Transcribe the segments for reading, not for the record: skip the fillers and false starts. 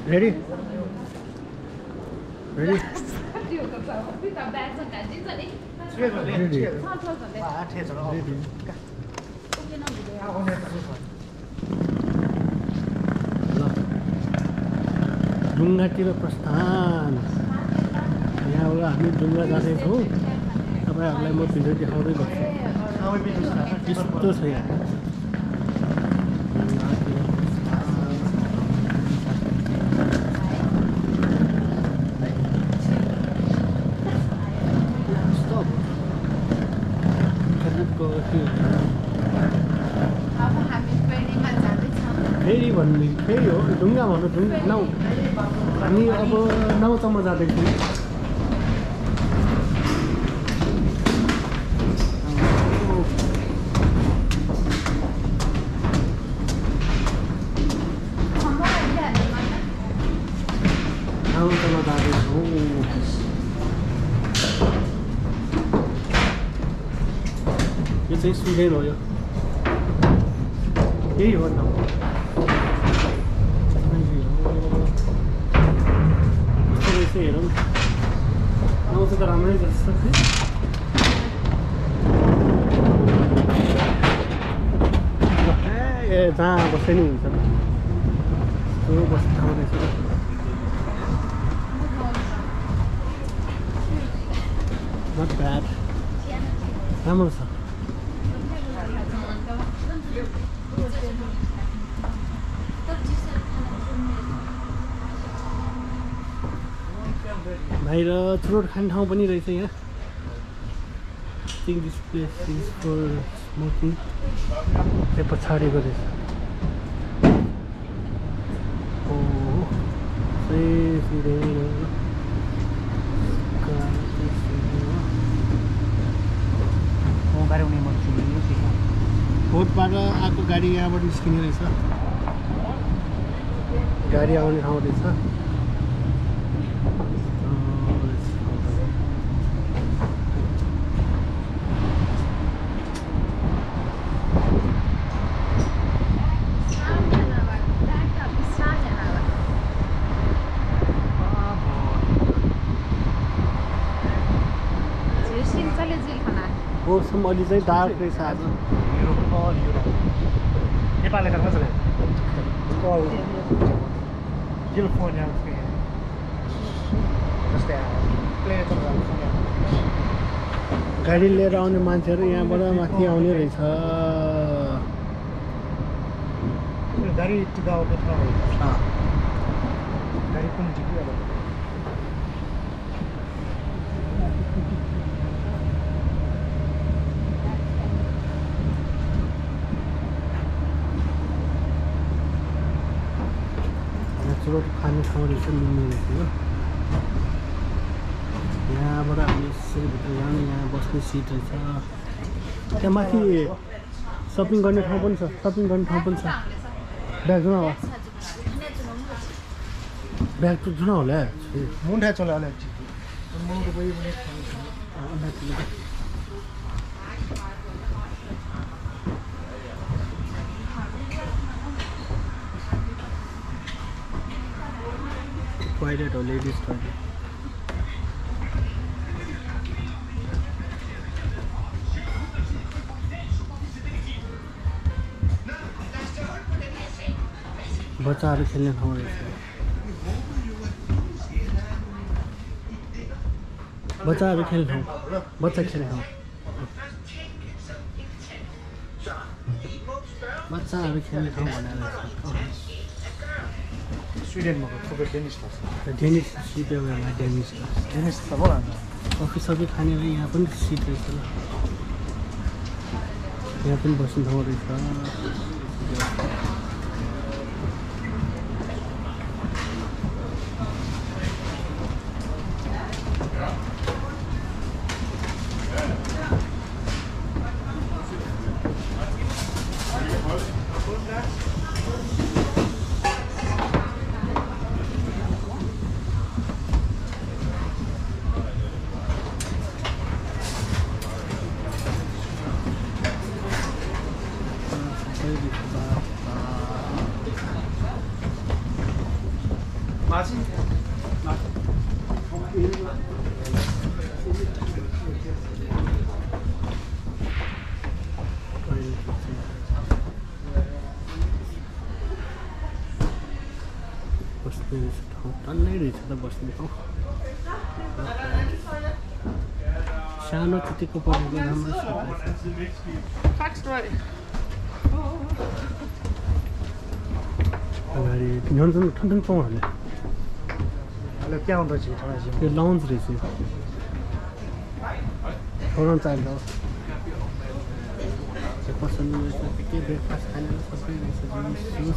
Ready? Ready? डुङ्गातिर प्रस्थान यहाँबाट हामी डुङ्गा जाँदैछौँ तपाईँहरूलाई म भिडियो देखाउँदै गर्छु यस्तो छ यहाँ फेरि भन्ने फेरि हो ढुङ्गा भन्नु ढुङ्गा नाउ हामी अब नाउसम्म जाँदैछौँ नाउसम्म जाँदैछौँ यो चाहिँ स्विडेन हो यो यही हो नाउ हेरौँ आउँछ त राम्रै जस्तो ए जहाँ बस्दै नि हुन्छ त्यो बस्नु ठाउँ रहेछ नट ब्याड राम्रो छ बाहिर चुरोट खाने ठाउँ पनि रहेछ यहाँ think this place is for smoking त्यो पछाडिको रहेछ ओ बोटबाट आएको गाडी यहाँबाट निस्किने रहेछ गाडी आउने ठाउँ रहेछ मौसम अलि चाहिँ डार्क रहेछ आज नेपालले त कसले क्यालिफोर्निया जस्तै गाडी लिएर आउने मान्छेहरू यहाँबाट माथि आउने रहेछ गाडी टिकाउको ठाउँ गाडी कुन टिक्यो चुरोट खाने ठाउँ रहेछ मिल्ने रहेछ यो यहाँबाट हामी यसरी भित्र जाने यहाँ बस्ने सिट रहेछ त्यहाँ माथि सपिङ गर्ने ठाउँ पनि छ सपिङ गर्ने ठाउँ पनि छ ब्याग जुन होला ब्याग त जुन होला मुन्डा चला होला टॉयलेट और लेडीज टॉयलेट बच्चाहरू खेल्ने ठाउँ रहेछ बच्चाहरू खेल्ने ठाउँ बच्चा खेल्ने ठाउँ बच्चाहरू खेल्ने ठाउँ भनेर स्विडेनमा थुप्रै डेनिस छ डेनिस सिट एउटा डेनिस डेनिस त होला कफी सबै खाने यहाँ पनि सिट रहेछ ल यहाँ पनि बस्ने ठाउँ रहेछ 마지? बस्ने ठाउँ टन्नै रहेछ त बस्ने ठाउँ सानो चिटिक्को परेको राम्रो छ अगाडि झन् ठन्ठन पाउँहरूले Allora, piano da città, त्यो लाउन्ज रहेछ छोराउनु चाहिन्छ पसन्द रहेछ के ब्रेकफास्ट खाने सबै रहेछ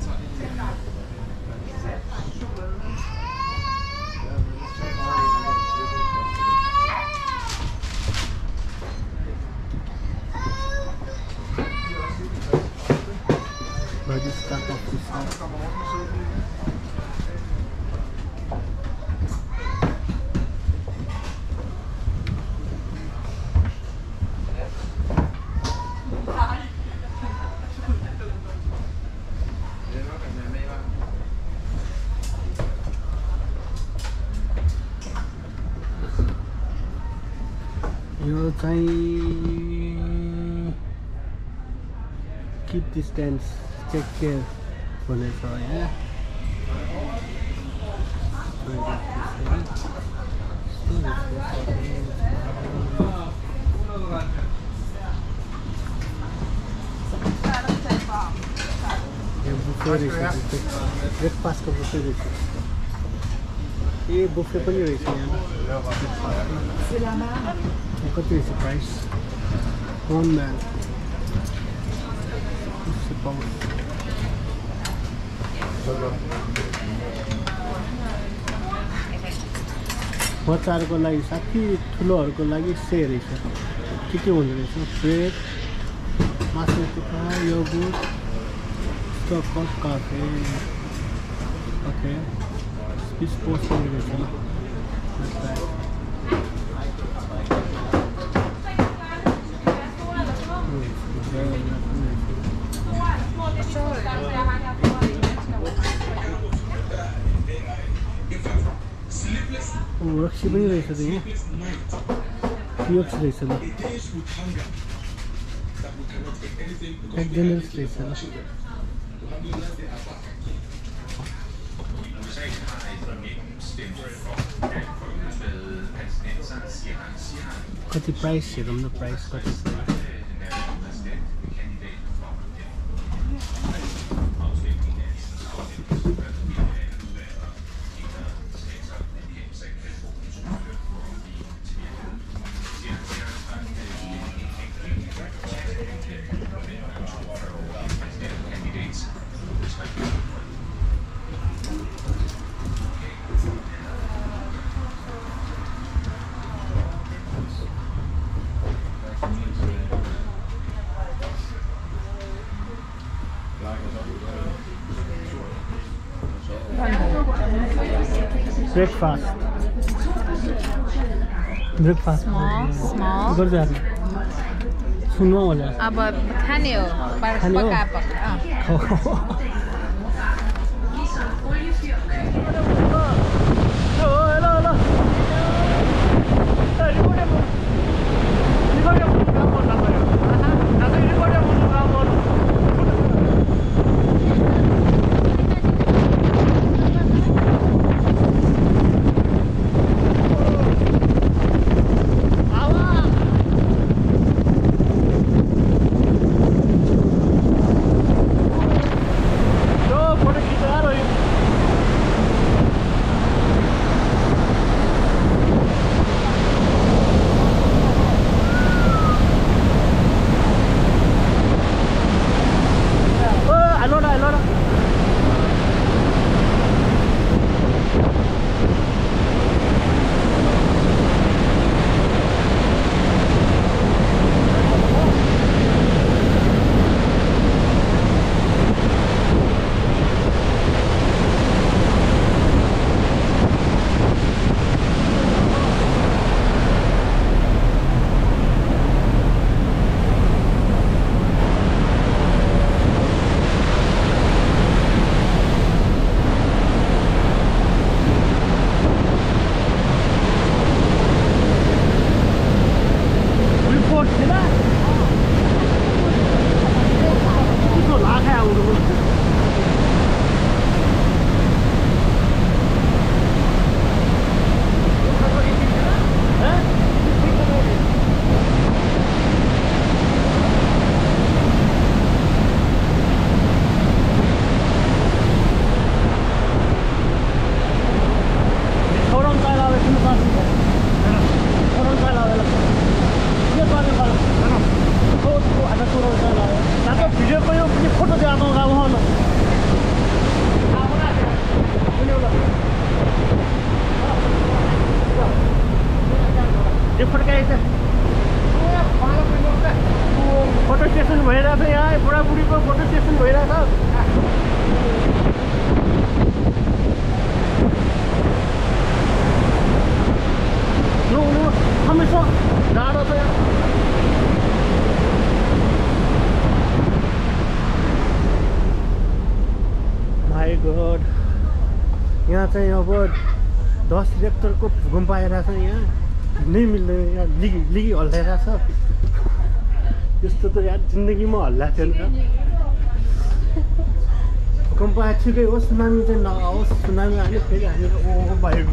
start off this house. यो चाहिँ keep distance, take care भनेछ यहाँ ब्रेकफास्टको बुफे रहेछ ए बुफे पनि रहेछ यहाँ कति रहेछ प्राइस 1 man बच्चाहरूको लागि साथी ठुलोहरूको लागि से रहेछ के हुँदो रहेछ ब्रेड मासु टुक्रा योगुर्ट कप काफे ओके स्पिच पोस्ट पनि रहेछ रक्सी पनि रहेछ त यहाँ पियोक्स रहेछ ल एक्जेनल्स रहेछ ल कति प्राइस हेरौँ न प्राइस कति छ ब्रेकफास्ट Small. गर्छ सुन्नु होला अब खाने हो पकापक माई गॉड यहाँ चाहिँ अब 10 रेक्टरको भूकम्प आइरहेछ यहाँ हिँड्नै मिल्दैन यहाँ लिगी हल्लाइरहेछ यस्तो त यार जिन्दगीमा हल्लाएको थिएन भूकम्प आएकै हो सुनामी चाहिँ नआओस् सुनामी आयो फेरि हामी ओ बाहिर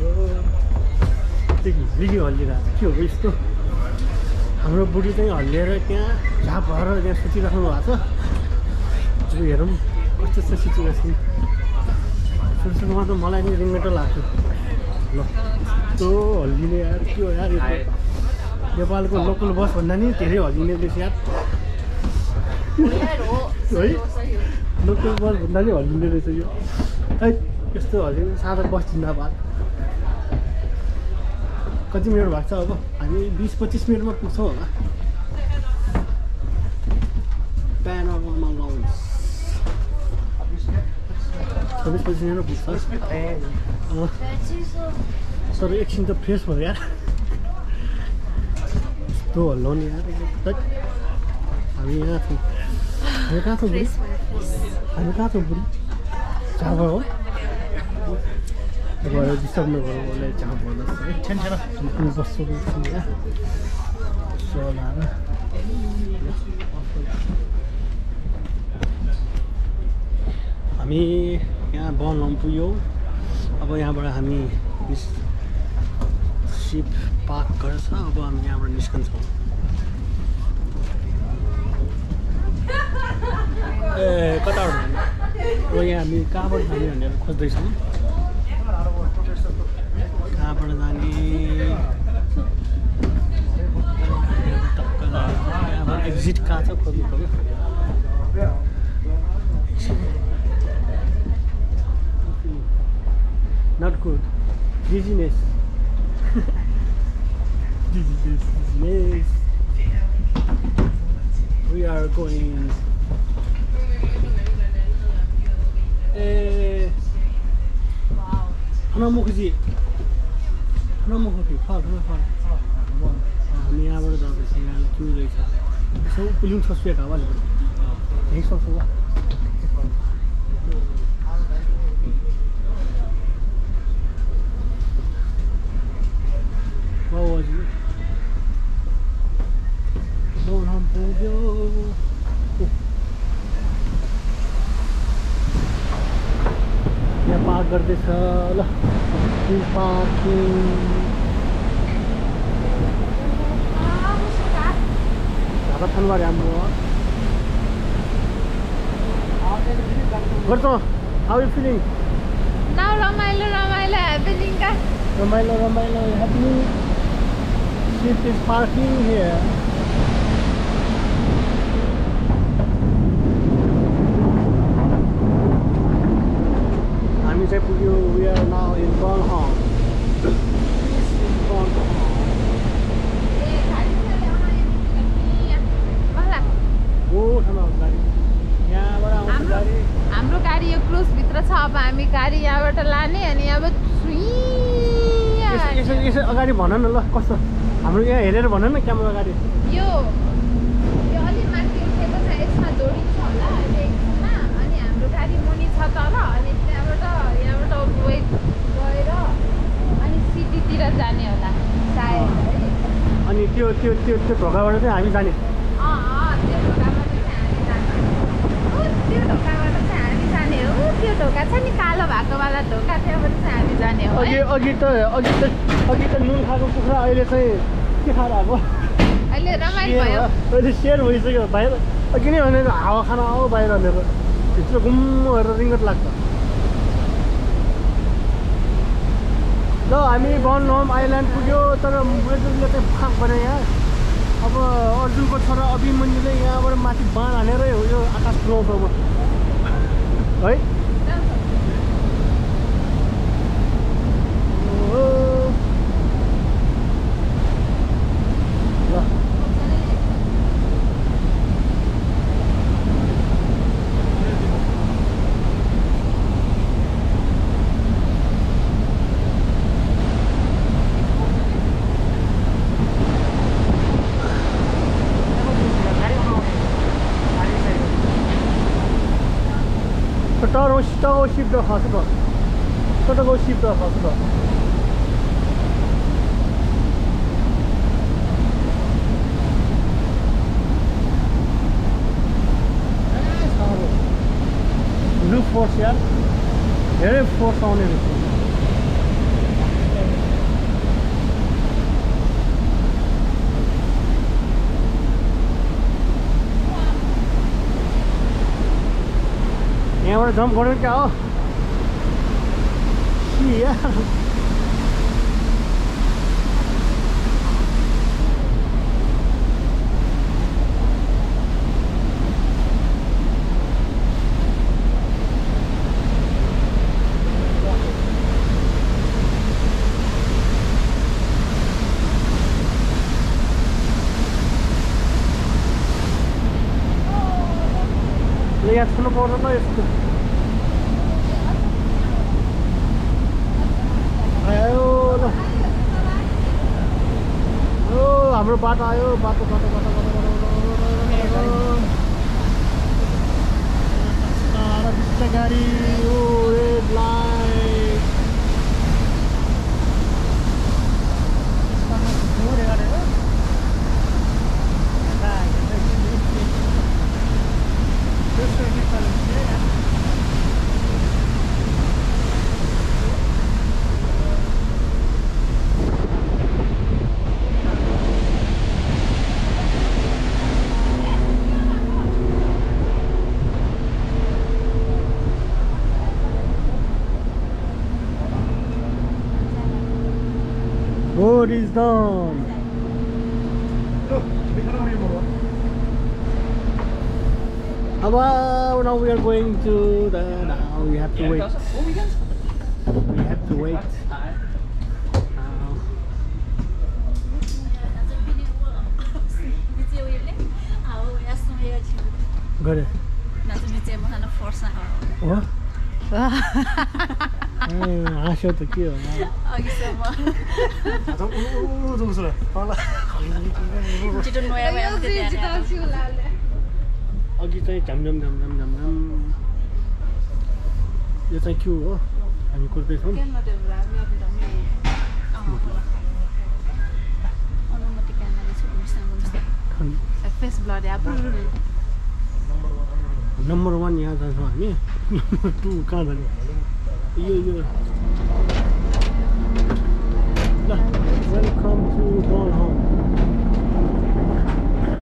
लिगी हल्लिरहेको के हो यस्तो हाम्रो बुढी चाहिँ हल्लिएर त्यहाँ झाप भएर त्यहाँ सुतिराख्नु भएको छ अब हेरौँ कस्तो छ सिचुएसन सुरुमा त मलाई नि रिङ्गटो लाग्छ ल यस्तो हल्लिने यार के हो यार नेपालको लोकल बस भन्दा नि धेरै हल्लिने रहेछ यार है लोकल बस भन्दा नि हल्लिने रहेछ यो है यस्तो हल्लिने सादा बस जिन्दाबाद कति मिनट भएको छ अब हामी 20-25 मिनटमा पुग्छौँ होला प्यानोरामा लन्च 24-25 मिनटमा पुग्छ सर एकछिन त फ्रेस भयो यार यस्तो हल्लाउने यार हामी यहाँ छौँ हामी कहाँ छौँ बुढी हामी कहाँ छौँ बुढी चाबा हो गएर डिस्टर्ब नगरौँ उसलाई चाप भन्नुहोस् है छेन बस्छु यहाँ चलाएर हामी यहाँ बनलम पुग्यौँ अब यहाँबाट हामी सिप पार्क गर्छ अब हामी यहाँबाट निस्कन्छौँ ए कताबाट अब यहाँ हामी कहाँबाट जाने भनेर खोज्दैछौँ कहाँबाट जाने यहाँबाट एक्जिट कहाँ छ खोज्नु पऱ्यो Not good. Dizziness. Dizziness. We are going. Wow. Hana mukji. Hana mukji. Fall. हामी यहाँबाट जाँदैछ यहाँ क्यु रहेछ यसो पुलिङ सस्पेक्ट हावाले यही सक्छु यहाँ पार्क गर्दैछ ल पार्किङ ढाका छनबारी हाम्रो गर्छ हाउ यु फिलिङ नाउ रमाइलो ह्यापनिङ का रमाइलो happening ship is parking here हामी चाहिँ पुग्यो we are now in Bonham this is Bonham हाम्रो गाडी यो क्लोज भित्र छ अब हामी गाडी यहाँबाट लाने अनि अब यसो अगाडि भन न ल कस्तो हाम्रो यहाँ हेरेर भन न क्यामेरा अगाडि यो अलि माथि उठेको छ यसमा जोडिन्छ होला अहिले एकछिनमा अनि हाम्रो गाडी मुनि छ तल अनि यहाँबाट वेट गएर अनि सिटीतिर जाने होला सायद है अनि त्यो ढोकाबाट चाहिँ हामी जाने त्यो ढोका छ नि कालो भएकोवाला ढोका त्यहाँबाट चाहिँ हामी जाने हो अघि त नुन खाएको कुखुरा अहिले चाहिँ के खाएर आएको अहिले रमाइलो भयो अहिले सेयर भइसक्यो बाहिर अघि नै भनेको हावा खान आऊ बाहिर भनेर भित्र गुम्म हेरेर रिङ्गट लाग्छ ल हामी बनहम आइल्यान्ड पुग्यो तर बुढेजूले चाहिँ फाक भने यहाँ अब अर्जुनको छोरा अभिमन्युले यहाँबाट माथि बाँध हानेरै हो यो आकाश पुऱ्याउँछ है Chicago Ship Hospital. Chicago Ship Hospital. Blue force यार धेरै फोर्स आउने रहेछ यहाँबाट जम्प गर्नु क्या हो यार यहाँ छुनु पर्दैन यस्तो आयो ल ओ हाम्रो बाटो आयो बाटो गाडी ओ red light Road is done. About now we are going to the. Now we have to wait. We have to wait. Got it. What? आशा त के हो अघि चाहिँ झमझम यो चाहिँ के हो हामी कुर्दैछौँ नम्बर 1 यहाँ जान्छौँ हामी नम्बर 2 कहाँ जाने यो